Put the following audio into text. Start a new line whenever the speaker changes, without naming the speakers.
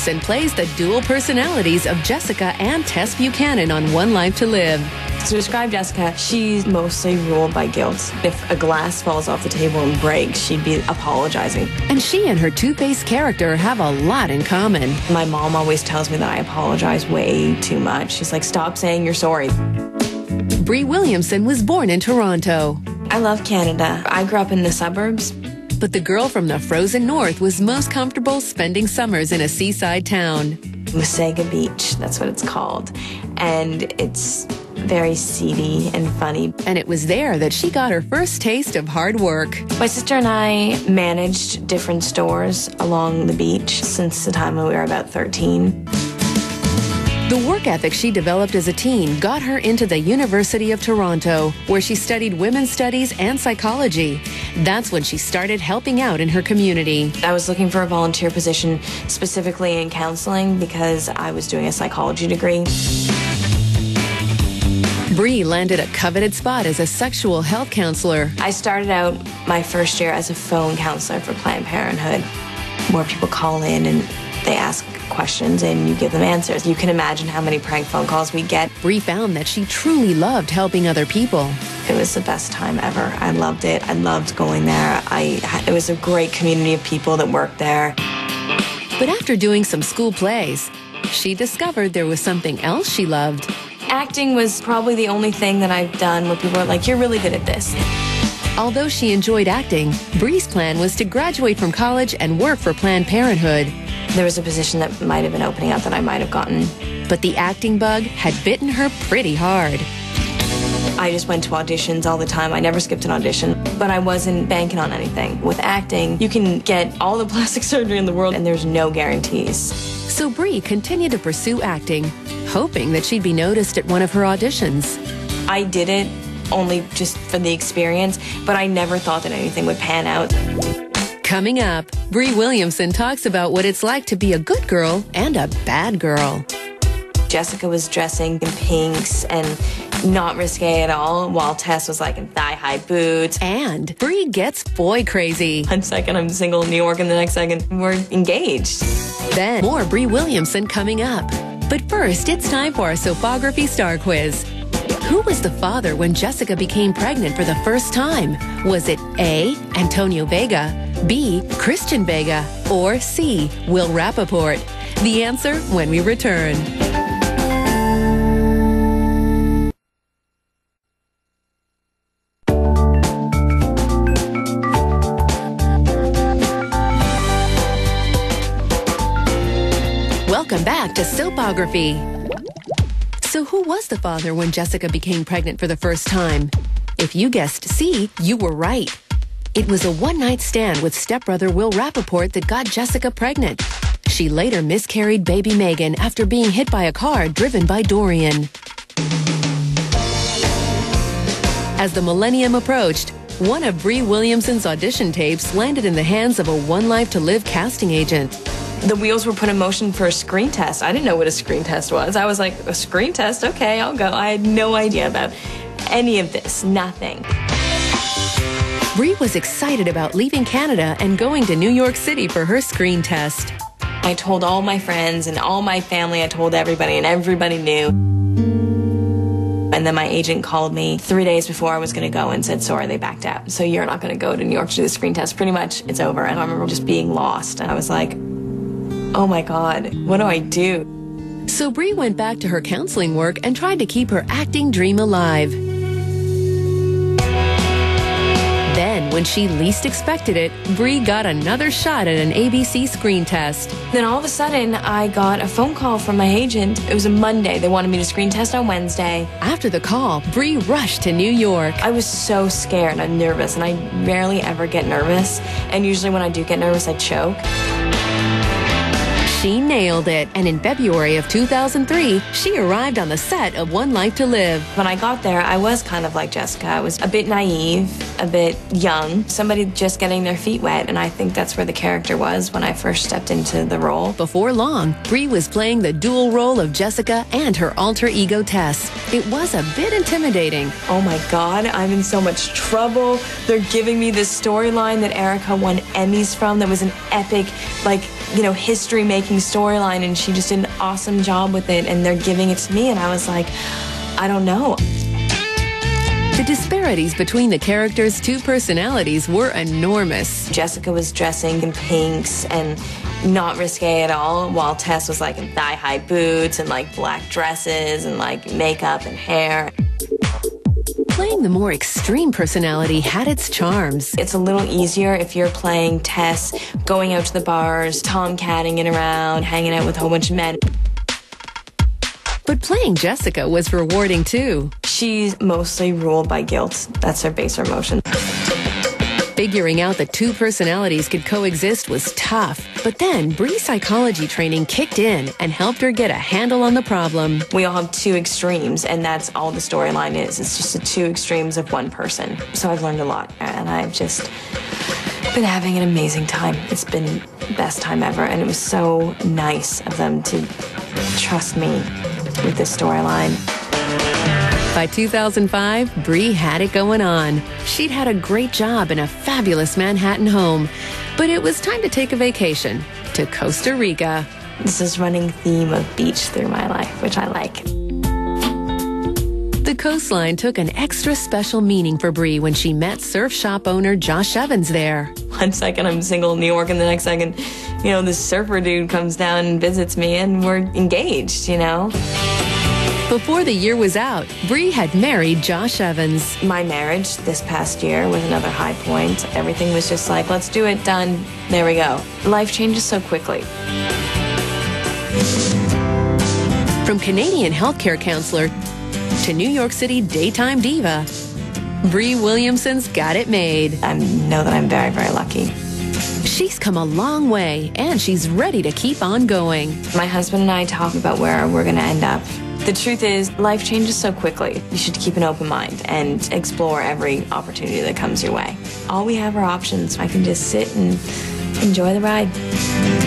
Williamson plays the dual personalities of Jessica and Tess Buchanan on One Life to Live.
To describe Jessica, she's mostly ruled by guilt. If a glass falls off the table and breaks, she'd be apologizing.
And she and her two-faced character have a lot in common.
My mom always tells me that I apologize way too much. She's like, stop saying you're sorry.
Bree Williamson was born in Toronto.
I love Canada. I grew up in the suburbs.
But the girl from the frozen north was most comfortable spending summers in a seaside town.
Wasaga Beach, that's what it's called. And it's very seedy and funny.
And it was there that she got her first taste of hard work.
My sister and I managed different stores along the beach since the time when we were about 13.
The work ethic she developed as a teen got her into the University of Toronto, where she studied women's studies and psychology. That's when she started helping out in her community.
I was looking for a volunteer position specifically in counseling because I was doing a psychology degree.
Bree landed a coveted spot as a sexual health counselor.
I started out my first year as a phone counselor for Planned Parenthood, where people call in and they ask questions and you give them answers. You can imagine how many prank phone calls we get.
Bree found that she truly loved helping other people.
It was the best time ever. I loved it. I loved going there. It was a great community of people that worked there.
But after doing some school plays, she discovered there was something else she loved.
Acting was probably the only thing that I've done where people are like, you're really good at this.
Although she enjoyed acting, Bree's plan was to graduate from college and work for Planned Parenthood.
There was a position that might have been opening up that I might have gotten.
But the acting bug had bitten her pretty hard.
I just went to auditions all the time. I never skipped an audition, but I wasn't banking on anything. With acting, you can get all the plastic surgery in the world and there's no guarantees.
So Bree continued to pursue acting, hoping that she'd be noticed at one of her auditions.
I did it only just for the experience, but I never thought that anything would pan out.
Coming up, Bree Williamson talks about what it's like to be a good girl and a bad girl.
Jessica was dressing in pinks and not risque at all, while Tess was like in thigh-high boots.
And Bree gets boy crazy.
One second I'm single in New York and the next second we're engaged.
Then more Bree Williamson coming up. But first, it's time for our Soapography Star Quiz. Who was the father when Jessica became pregnant for the first time? Was it A, Antonio Vega, B, Christian Vega, or C, Will Rappaport? The answer when we return. Welcome back to Soapography. So who was the father when Jessica became pregnant for the first time? If you guessed C, you were right. It was a one-night stand with stepbrother Will Rappaport that got Jessica pregnant. She later miscarried baby Megan after being hit by a car driven by Dorian. As the millennium approached, one of Bree Williamson's audition tapes landed in the hands of a One Life to Live casting agent.
The wheels were put in motion for a screen test. I didn't know what a screen test was. I was like, a screen test? Okay, I'll go. I had no idea about any of this. Nothing.
Bree was excited about leaving Canada and going to New York City for her screen test.
I told all my friends and all my family. I told everybody, and everybody knew. And then my agent called me 3 days before I was going to go and said, sorry, they backed out. So you're not going to go to New York to do the screen test. Pretty much, it's over. And I remember just being lost. And I was like, oh my God, what do I do?
So Bree went back to her counseling work and tried to keep her acting dream alive. Then, when she least expected it, Bree got another shot at an ABC screen test.
Then all of a sudden, I got a phone call from my agent. It was a Monday. They wanted me to screen test on Wednesday.
After the call, Bree rushed to New York.
I was so scared and nervous, and I rarely ever get nervous. And usually when I do get nervous, I choke.
She nailed it, and in February of 2003, she arrived on the set of One Life to Live.
When I got there, I was kind of like Jessica. I was a bit naive, a bit young, somebody just getting their feet wet, and I think that's where the character was when I first stepped into the role.
Before long, Bree was playing the dual role of Jessica and her alter ego Tess. It was a bit intimidating.
Oh my God, I'm in so much trouble. They're giving me this storyline that Erica won Emmys from that was an epic, like, history-making storyline, and she just did an awesome job with it, and they're giving it to me, and I was like, I don't know.
The disparities between the characters' two personalities were enormous.
Jessica was dressing in pinks and not risque at all, while Tess was like in thigh-high boots and like black dresses and like makeup and hair.
Playing the more extreme personality had its charms.
It's a little easier if you're playing Tess, going out to the bars, tomcatting it around, hanging out with a whole bunch of men.
But playing Jessica was rewarding too.
She's mostly ruled by guilt. That's her baser emotion.
Figuring out that two personalities could coexist was tough. But then Bree's psychology training kicked in and helped her get a handle on the problem.
We all have two extremes, and that's all the storyline is. It's just the two extremes of one person. So I've learned a lot, and I've just been having an amazing time. It's been the best time ever, and it was so nice of them to trust me with this storyline.
By 2005, Bree had it going on. She'd had a great job in a fabulous Manhattan home, but it was time to take a vacation to Costa Rica.
This is running theme of beach through my life, which I like.
The coastline took an extra special meaning for Bree when she met surf shop owner Josh Evans there.
One second I'm single in New York, and the next second, this surfer dude comes down and visits me, and we're engaged,
Before the year was out, Bree had married Josh Evans.
My marriage this past year was another high point. Everything was just like, let's do it, done, there we go. Life changes so quickly.
From Canadian healthcare counselor to New York City daytime diva, Bree Williamson's got it made.
I know that I'm very, very lucky.
She's come a long way, and she's ready to keep on going.
My husband and I talk about where we're going to end up. The truth is, life changes so quickly. You should keep an open mind and explore every opportunity that comes your way. All we have are options. I can just sit and enjoy the ride.